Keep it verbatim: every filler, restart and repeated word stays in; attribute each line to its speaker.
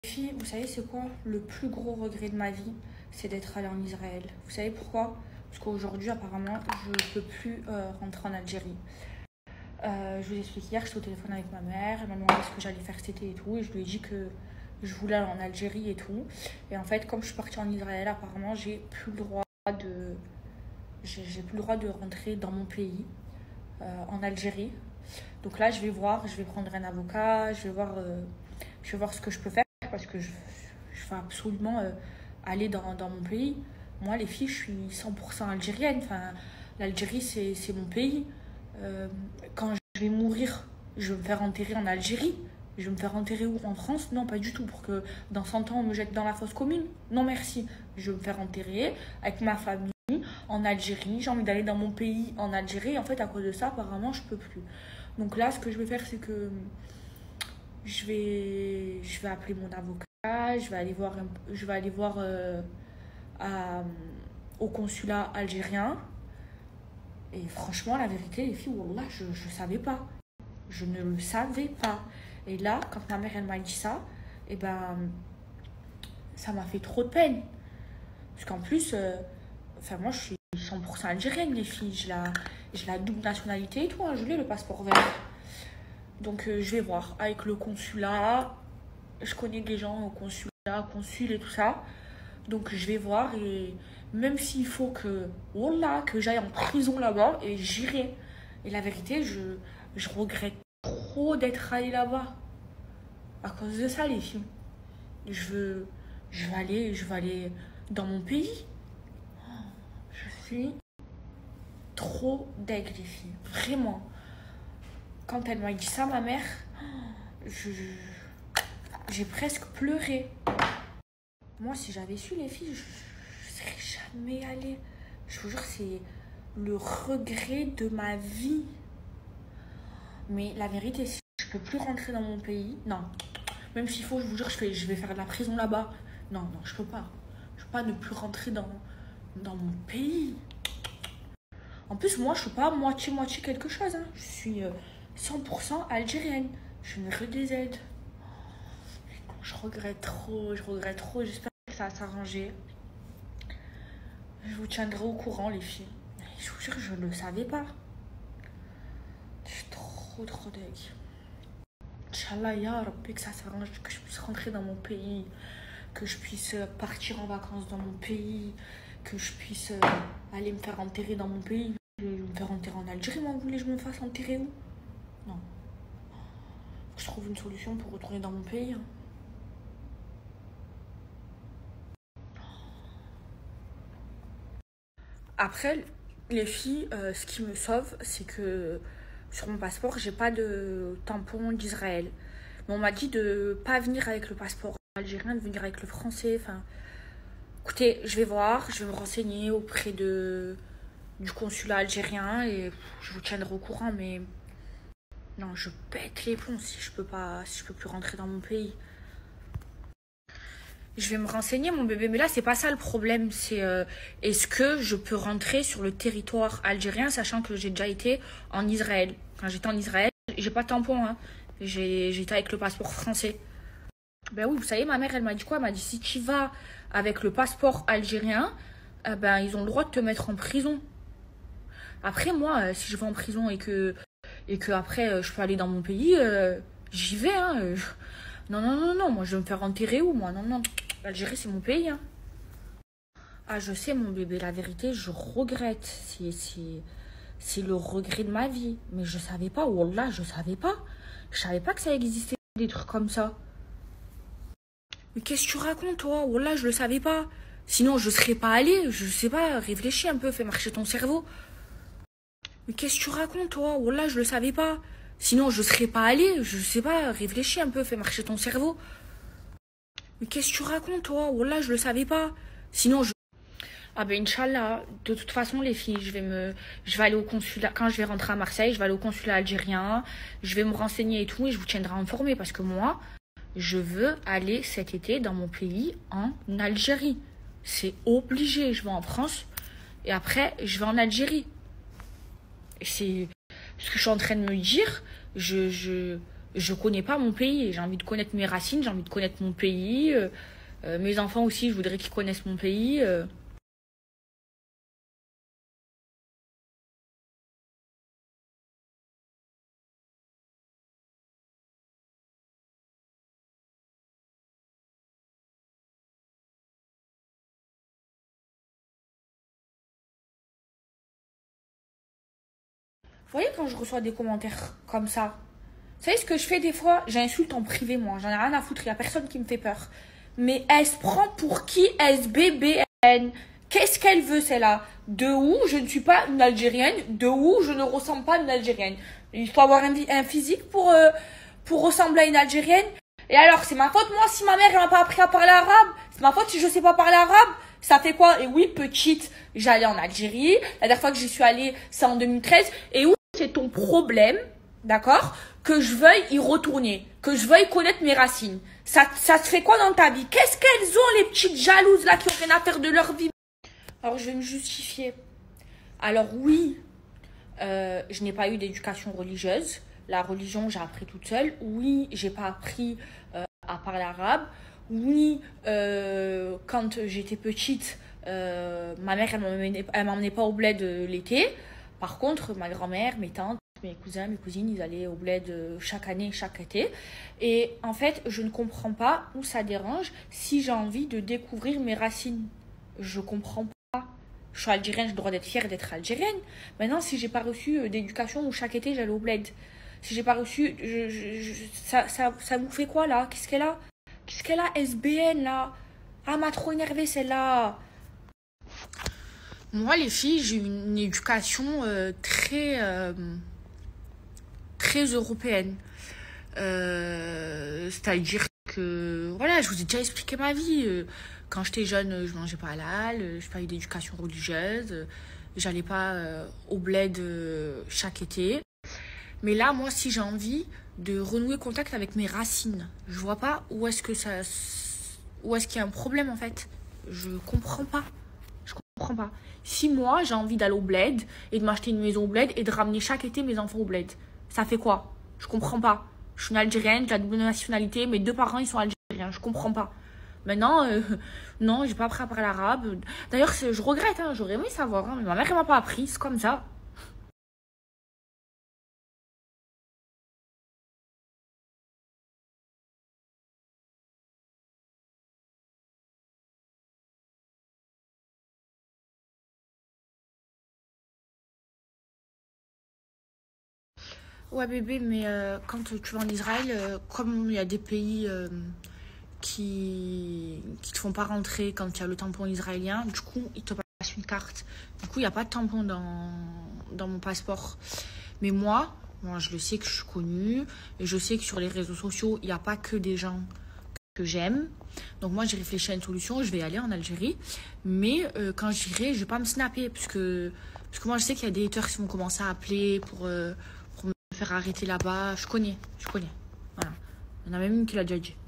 Speaker 1: Filles, vous savez c'est quoi le plus gros regret de ma vie? C'est d'être allée en Israël. Vous savez pourquoi? Parce qu'aujourd'hui apparemment je ne peux plus euh, rentrer en Algérie. Euh, je vous explique, hier j'étais au téléphone avec ma mère, elle m'a demandé ce que j'allais faire cet été et tout, et je lui ai dit que je voulais aller en Algérie et tout. Et en fait, comme je suis partie en Israël, apparemment j'ai plus le droit de j'ai j'ai plus le droit de rentrer dans mon pays, euh, en Algérie. Donc là je vais voir, je vais prendre un avocat, je vais voir euh, je vais voir ce que je peux faire parce que je, je veux absolument euh, aller dans, dans mon pays. Moi les filles, je suis cent pour cent algérienne, enfin l'Algérie c'est c'est mon pays. Euh, quand je vais mourir, je vais me faire enterrer en Algérie. Je vais me faire enterrer où? En France? Non, pas du tout, pour que dans cent ans on me jette dans la fosse commune. Non merci, je vais me faire enterrer avec ma famille en Algérie. J'ai envie d'aller dans mon pays en Algérie. En fait, à cause de ça, apparemment, je peux plus. Donc là, ce que je vais faire, c'est que je vais, je vais appeler mon avocat. Je vais aller voir, un- je vais aller voir euh, à- au consulat algérien. Et franchement, la vérité, les filles, wallah, je ne savais pas. Je ne le savais pas. Et là, quand ma mère, elle m'a dit ça, et ben, ça m'a fait trop de peine. Parce qu'en plus, euh, enfin, moi, je suis cent pour cent algérienne, les filles. J'ai la, j'ai la double nationalité et tout, hein. Je l'ai, le passeport vert. Donc, euh, je vais voir avec le consulat. Je connais des gens au consulat, consul et tout ça. Donc, je vais voir et même s'il faut que, wallah, que j'aille en prison là-bas, et j'irai. Et la vérité, je, je regrette trop d'être allée là-bas. À cause de ça, les filles. Je veux, je vais aller, je vais aller dans mon pays. Je suis trop deg, les filles. Vraiment. Quand elle m'a dit ça, ma mère, je, j'ai presque pleuré. Moi, si j'avais su, les filles, je, je serais jamais allée. Je vous jure, c'est le regret de ma vie. Mais la vérité, si je peux plus rentrer dans mon pays, non. Même s'il faut, je vous jure, je, fais, je vais faire de la prison là-bas. Non, non, je peux pas. Je peux pas ne plus rentrer dans, dans mon pays. En plus, moi, je suis pas moitié-moitié quelque chose. Hein. Je suis euh, cent pour cent algérienne. Je suis une rue des aides. Je regrette trop, je regrette trop. J'espère que ça va s'arranger. Je vous tiendrai au courant, les filles. Je vous jure, je ne le savais pas. Je suis trop, trop deg. Inch'Allah, ya Rabbi, que ça s'arrange, que je puisse rentrer dans mon pays, que je puisse partir en vacances dans mon pays, que je puisse aller me faire enterrer dans mon pays. Je vais me faire enterrer en Algérie, moi, vous voulez que je me fasse enterrer où? Non. Faut que je trouve une solution pour retourner dans mon pays. Hein. Après, les filles, euh, ce qui me sauve, c'est que sur mon passeport, j'ai pas de tampon d'Israël. Mais on m'a dit de pas venir avec le passeport algérien, de venir avec le français. Enfin, écoutez, je vais voir, je vais me renseigner auprès de du consulat algérien et je vous tiendrai au courant. Mais non, je pète les plombs si je peux pas, si je peux plus rentrer dans mon pays. Je vais me renseigner, mon bébé, mais là, c'est pas ça le problème. C'est euh, est-ce que je peux rentrer sur le territoire algérien, sachant que j'ai déjà été en Israël. Quand j'étais en Israël, j'ai pas de tampon, hein. J'ai, j'étais avec le passeport français. Ben oui, vous savez, ma mère, elle m'a dit quoi? Elle m'a dit, si tu vas avec le passeport algérien, eh ben, ils ont le droit de te mettre en prison. Après, moi, euh, si je vais en prison et que, et que après, euh, je peux aller dans mon pays, euh, j'y vais, hein. euh, je- Non, non, non, non, moi, je vais me faire enterrer où, moi? Non, non, l'Algérie, c'est mon pays, hein. Ah, je sais, mon bébé, la vérité, je regrette. C'est, c'est, c'est le regret de ma vie. Mais je savais pas, wallah, je savais pas. Je savais pas que ça existait des trucs comme ça. Mais qu'est-ce que tu racontes, toi? Wallah, je le savais pas. Sinon, je serais pas allée. Je sais pas, réfléchis un peu, fais marcher ton cerveau. Mais qu'est-ce que tu racontes, toi? Wallah, je le savais pas. Sinon, je serais pas allée. Je sais pas, réfléchis un peu, fais marcher ton cerveau. Mais qu'est-ce que tu racontes, toi? Wallah, je le savais pas. Sinon, je... Ah ben, Inch'Allah, de toute façon, les filles, je vais me... Je vais aller au consulat... Quand je vais rentrer à Marseille, je vais aller au consulat algérien. Je vais me renseigner et tout, et je vous tiendrai informé. Parce que moi, je veux aller cet été dans mon pays, en Algérie. C'est obligé. Je vais en France, et après, je vais en Algérie. C'est ce que je suis en train de me dire. Je... je... Je connais pas mon pays. J'ai envie de connaître mes racines, j'ai envie de connaître mon pays. Euh, euh, mes enfants aussi, je voudrais qu'ils connaissent mon pays. Euh. Vous voyez quand je reçois des commentaires comme ça, vous savez ce que je fais des fois? J'insulte en privé, moi. J'en ai rien à foutre. Il n'y a personne qui me fait peur. Mais elle se prend pour qui? S B B N. Qu'est-ce qu'elle veut, celle-là? De où je ne suis pas une Algérienne? De où je ne ressemble pas à une Algérienne? Il faut avoir un, un physique pour, euh, pour ressembler à une Algérienne. Et alors, c'est ma faute, moi, si ma mère elle m'a pas appris à parler arabe? C'est ma faute si je sais pas parler arabe? Ça fait quoi? Et oui, petite, j'allais en Algérie. La dernière fois que j'y suis allée, c'est en deux mille treize. Et où c'est ton problème, d'accord, que je veuille y retourner, que je veuille connaître mes racines? Ça, ça te fait quoi dans ta vie? Qu'est-ce qu'elles ont, les petites jalouses là, qui ont rien à faire de leur vie? Alors, je vais me justifier. Alors oui, euh, je n'ai pas eu d'éducation religieuse. La religion, j'ai appris toute seule. Oui, j'ai pas appris euh, à parler arabe. Oui, euh, quand j'étais petite, euh, ma mère, elle m'emmenait pas au bled l'été. Par contre, ma grand-mère, mes tantes, mes cousins, mes cousines, ils allaient au bled chaque année, chaque été. Et en fait, je ne comprends pas où ça dérange si j'ai envie de découvrir mes racines. Je comprends pas. Je suis algérienne, j'ai le droit d'être fière d'être algérienne. Maintenant, si j'ai pas reçu d'éducation où chaque été j'allais au bled, si j'ai pas reçu, je, je, je, ça, ça, ça vous fait quoi là? Qu'est-ce qu'elle a? Qu'est-ce qu'elle a, S B N là? Ah, m'a trop énervée celle-là. Moi, les filles, j'ai une éducation euh, très, euh, très européenne. Euh, C'est-à-dire que, voilà, je vous ai déjà expliqué ma vie. Quand j'étais jeune, je mangeais pas halal, je n'ai pas eu d'éducation religieuse, j'allais pas euh, au bled euh, chaque été. Mais là, moi, si j'ai envie de renouer contact avec mes racines, je vois pas où est-ce que ça, où est-ce qu'il y a un problème en fait. Je comprends pas. Je comprends pas. Si moi, j'ai envie d'aller au bled et de m'acheter une maison au bled et de ramener chaque été mes enfants au bled, ça fait quoi? Je comprends pas. Je suis une Algérienne, j'ai la double nationalité, mes deux parents, ils sont algériens. Je comprends pas. Maintenant, euh, non, j'ai pas appris à parler arabe. D'ailleurs, je regrette, hein, j'aurais aimé savoir, hein, mais ma mère, elle m'a pas appris, c'est comme ça. Ouais, bébé, mais euh, quand tu vas en Israël, euh, comme il y a des pays euh, qui qui te font pas rentrer quand il y a le tampon israélien, du coup, ils te passent une carte. Du coup, il n'y a pas de tampon dans, dans mon passeport. Mais moi, moi, je le sais que je suis connue, et je sais que sur les réseaux sociaux, il n'y a pas que des gens que j'aime. Donc moi, j'ai réfléchi à une solution, je vais aller en Algérie. Mais euh, quand j'irai, je vais pas me snapper, parce que, parce que moi, je sais qu'il y a des haters qui vont commencer à appeler pour... Euh, faire arrêter là-bas. Je connais, je connais. Voilà. Il y en a même une qui l'a déjà dit.